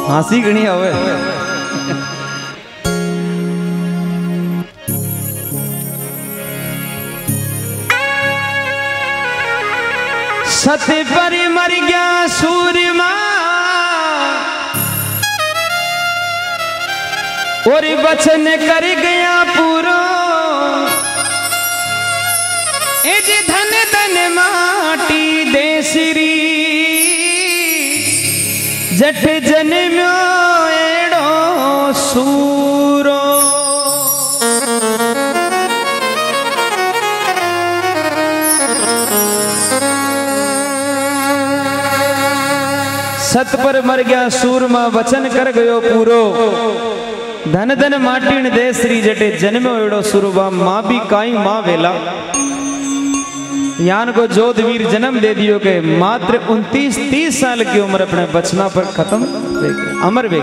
हाँसी घणी आवे। सत्य पर मर गया सूरमा और वचन कर गया पूरो। एज धन धन माटी देसरी जट जन्म्यो एड़ो सूरो। सत पर मर गया सूरमा वचन कर गयो पूरो। धन धन माटीन देसरी जटे जन्म्यो एड़ो सूरो। माँ भी काई माँ वेला यान को जोधवीर जन्म दे दियो के मात्र 29-30 साल की उम्र अपने बचना पर खत्म अमर वे।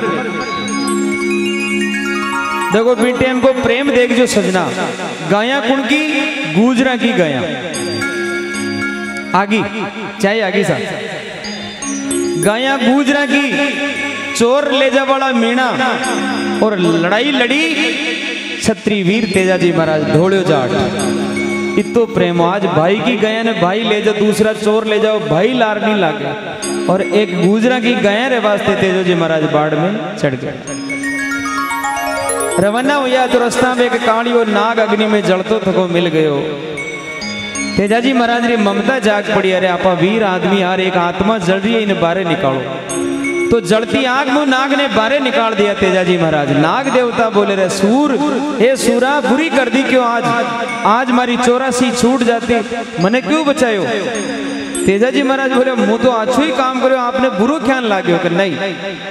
देखो बेटे को प्रेम देख जो सजना गाया कुण की गुजरा की गाया आगी चाहे आगी सा गाया गुजरा की चोर ले जा वाला मीणा और लड़ाई लड़ी छत्री वीर तेजाजी महाराज ढोलियो जाट। इतो प्रेम आज भाई की गया ने भाई ले जाओ दूसरा चोर ले जाओ भाई लार नहीं लागे। और एक गुजरा की गया रे वास्ते तेजोजी महाराज बाढ़ में चढ़ गए। रवाना हुआ तो रास्ता में एक काली और नाग अग्नि में जलतो थको मिल गयो। तेजाजी महाराज री ममता जाग पड़ी। अरे आपा वीर आदमी यार एक आत्मा जल रही है इन बारे निकालो। तो जलती आग में नाग ने बारे निकाल दिया तेजाजी महाराज। नाग देवता बोले रे सूर हे सूरा बुरी कर दी क्यों आज मारी 84 छूट जाती मने क्यों बचायो। तेजाजी महाराज बोले मुँह तो अच्छो ही काम करो आपने बुरो ख्याल लाग्यो कि नहीं।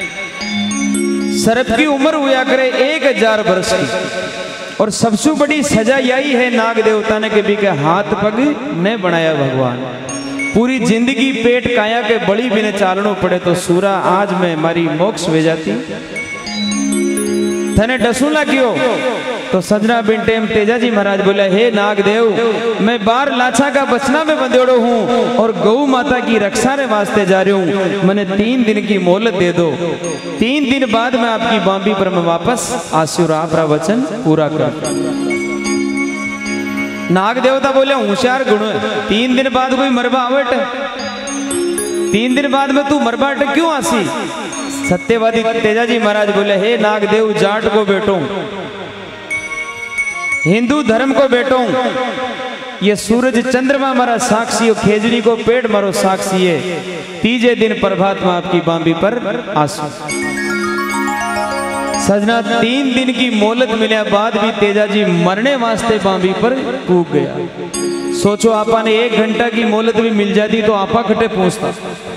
सरप की उम्र हुआ करे 1000 वर्ष की और सबसे बड़ी सजा यही है नाग देवता ने कभी के हाथ पग ने बनाया भगवान। पूरी जिंदगी पेट काया के बड़ी बिने चालनो पड़े तो सूरा आज में मारी मोक्ष वे जाती थने डसूला क्यों। तो सजना बिन टेम तेजाजी महाराज बोले हे नागदेव मैं बार लाछा का बचना में बंधेड़ो हूँ और गौ माता की रक्षा रे वास्ते जा रही हूँ। मैंने 3 दिन की मोहलत दे दो। 3 दिन बाद मैं आपकी बांबी पर मैं वापस आसूर आपरा वचन पूरा कर। नाग देवता बोले होशियार गुण है 3 दिन बाद कोई मरबा आवट 3 दिन बाद में तू मरबाट क्यों आसी। सत्यवादी तेजाजी महाराज बोले हे नागदेव जाट को बेटो हिंदू धर्म को बेटो ये सूरज चंद्रमा मारा साक्षी और खेजड़ी को पेड़ मारो साक्षी है। 3जे दिन प्रभात में आपकी बांबी पर आसू। सजना 3 दिन की मोहलत मिले बाद भी तेजाजी मरने वास्ते बांबी पर कूद गया। सोचो आपा ने 1 घंटा की मोहलत भी मिल जाती तो आपा खटे पहुंचता।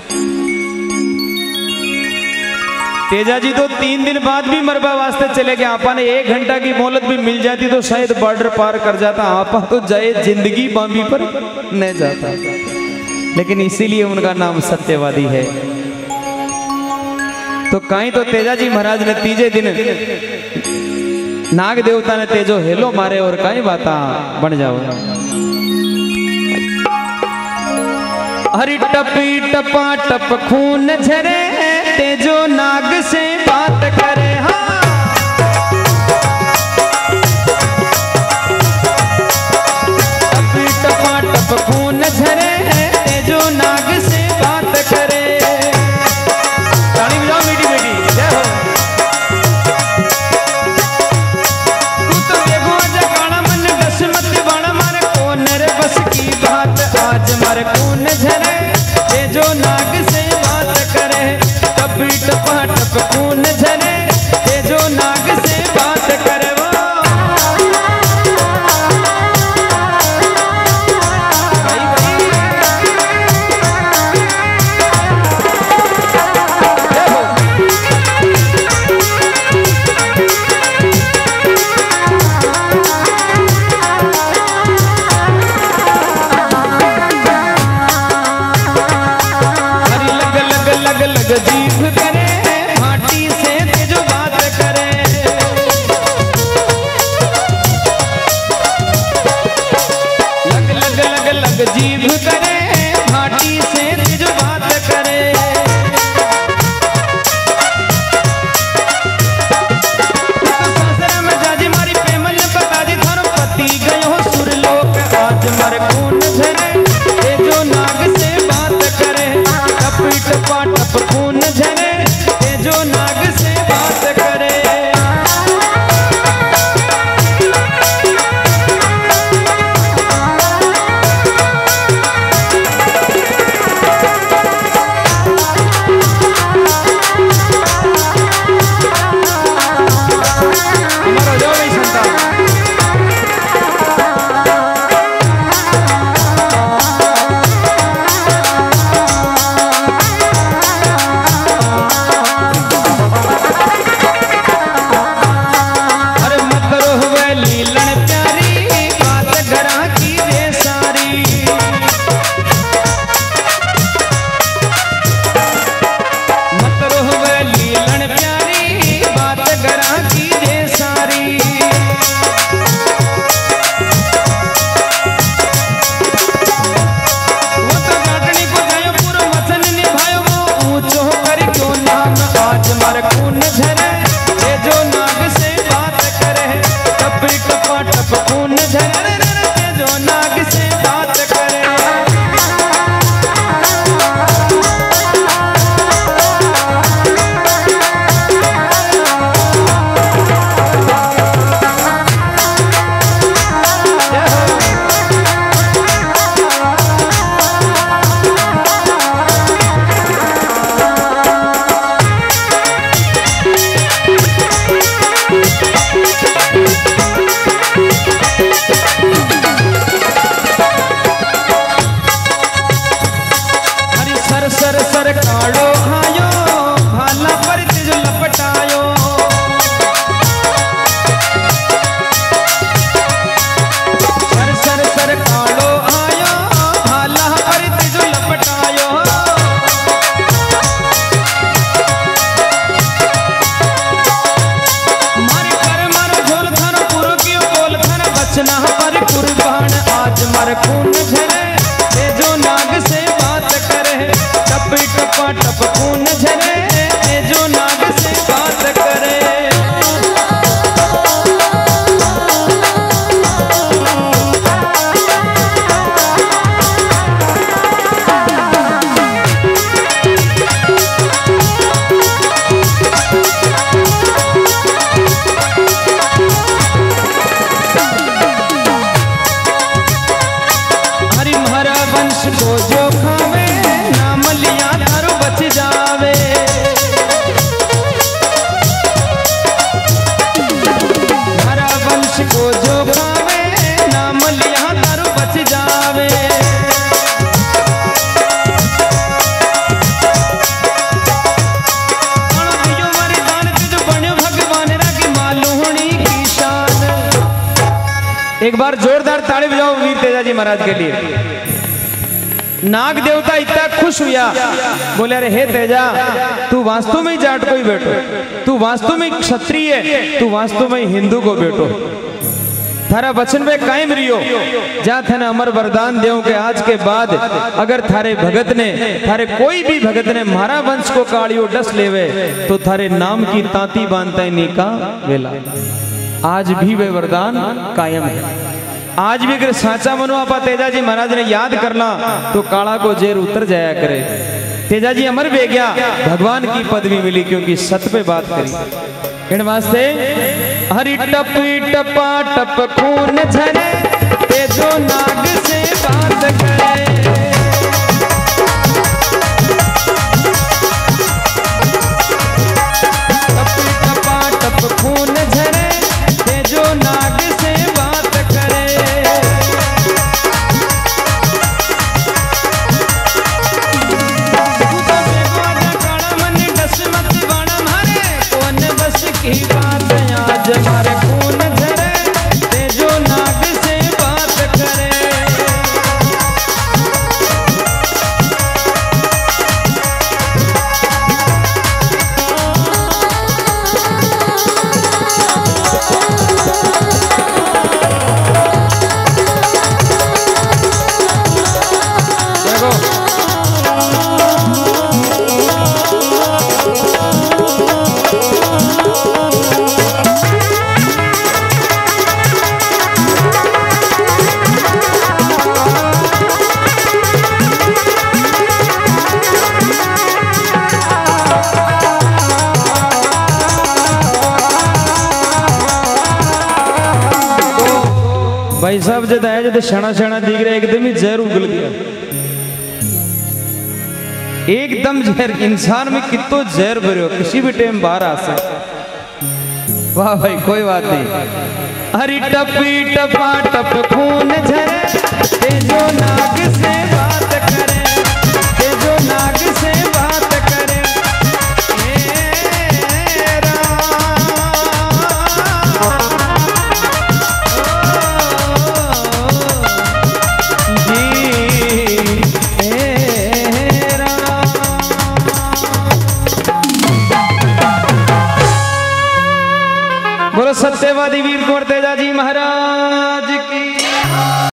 तेजाजी तो 3 दिन बाद भी मरबा वास्ते चले गए। आपा ने 1 घंटा की मोहलत भी मिल जाती तो शायद बॉर्डर पार कर जाता। आपा तो जाए जिंदगी बांबी पर नहीं जाता। लेकिन इसीलिए उनका नाम सत्यवादी है। तो कहीं तो तेजाजी महाराज ने 3जे दिन नाग देवता ने तेजो हेलो मारे और कहीं बाता बन जाओ। हरी टपी टपा टप खून झरे तेजो नाग से बात करे। हाँ टपी टपा टप खून झरे तेजो नाग से बात करे। आज मारे खून झरे ये जो नाग से बात करे। टपी टपा टप खून झरे ये जो नाग से बात करे। सर सर काड़ो आयो भाला पर तिज लपटायो। सर सर सर काड़ो आयो भाला पर तिज लपटायो। मारे कर मारो झोल थानो पूरो कियो बोल थाना बचना पर कुर्बान आज मर खून झरे ते जो नाग से बात करे। टप टपा टप खून झरे ते जो नाग से बात करे। को जो खावे नाम लिया थारो बच जावे। हरा वंश को जो खावे नाम लिया थारो बच जावे। भगवान रागी मालूहणी की शान। एक बार जोरदार ताली बजाओ वीर तेजाजी महाराज के लिए। नाग देवता इतना खुश हुआ, बोले अरे हे तेजा तू वास्तव में जाट को ही बेटो, तू वास्तव में क्षत्रिय है, तू वास्तव में हिंदू को बेटो। थारा वचन में कायम रियो जहाँ थे अमर वरदान देव के आज के बाद अगर थारे भगत ने थारे कोई भी भगत ने मारा वंश को कालियो डस लेवे तो थारे नाम की तांती बांधता ही नहीं का वेला। आज भी वे वरदान कायम है। आज भी अगर साचा मनो आपा तेजाजी महाराज ने याद करना तो काला को जेर उतर जाया करे। तेजाजी अमर वे गया, भगवान की पदवी मिली क्योंकि सत्य पे बात करी। इन वास्ते हरि टप टपा टप खून झरे ते जो नाग से बात करे। टप टपा टप खून झरे ते जो नाग से बात करे। की बात आज मारे खून झरे ते जो नाग से बात करे। भाई साहब जब आया जब क्षणा क्षणा दिख रहा एकदम ही जहर उगल गया। एकदम जहर इंसान में कितो जहर भरो किसी भी टाइम बाहर आ सकता। वाह भाई कोई बात नहीं। हरी टपी टपा टप खून झरे ते जो नाग से बात करे। ते जो नाग से बात करे। बोलो सत्यवादी वीर कुंवर तेजाजी महाराज की।